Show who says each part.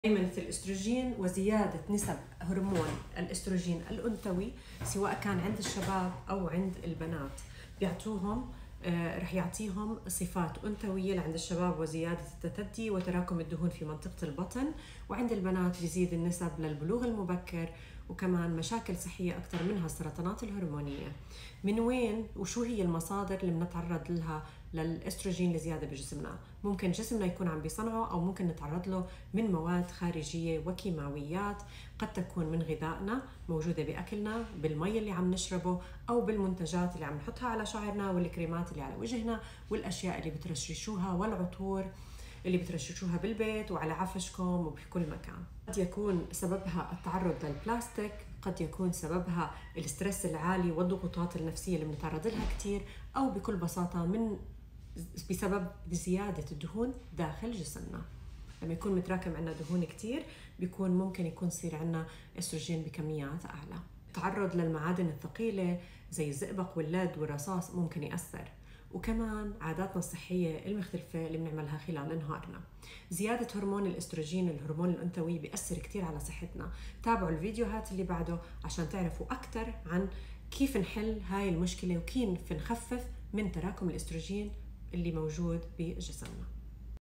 Speaker 1: هيمنة الاستروجين وزيادة نسب هرمون الاستروجين الأنثوي سواء كان عند الشباب أو عند البنات بيعطوهم رح يعطيهم صفات أنثوية لعند الشباب وزيادة التثدي وتراكم الدهون في منطقة البطن، وعند البنات بيزيد النسب للبلوغ المبكر وكمان مشاكل صحية أكثر منها السرطانات الهرمونية. من وين وشو هي المصادر اللي بنتعرض لها للاستروجين لزيادة بجسمنا؟ ممكن جسمنا يكون عم بيصنعه أو ممكن نتعرض له من مواد خارجية وكيماويات، قد تكون من غذائنا موجودة بأكلنا، بالمي اللي عم نشربه، أو بالمنتجات اللي عم نحطها على شعرنا، والكريمات اللي على وجهنا، والأشياء اللي بترششوها، والعطور اللي بترششوها بالبيت وعلى عفشكم وبكل مكان. قد يكون سببها التعرض للبلاستيك، قد يكون سببها الستريس العالي والضغوطات النفسية اللي بنتعرض لها كتير، أو بكل بساطة بسبب زيادة الدهون داخل جسمنا. لما يكون متراكم عنا دهون كتير بيكون ممكن يصير عنا استروجين بكميات أعلى. التعرض للمعادن الثقيلة زي الزئبق واللد والرصاص ممكن يأثر، وكمان عاداتنا الصحية المختلفة اللي بنعملها خلال نهارنا. زيادة هرمون الاستروجين الهرمون الأنثوي بيأثر كتير على صحتنا. تابعوا الفيديوهات اللي بعده عشان تعرفوا أكتر عن كيف نحل هاي المشكلة وكيف نخفف من تراكم الاستروجين اللي موجود بجسمنا.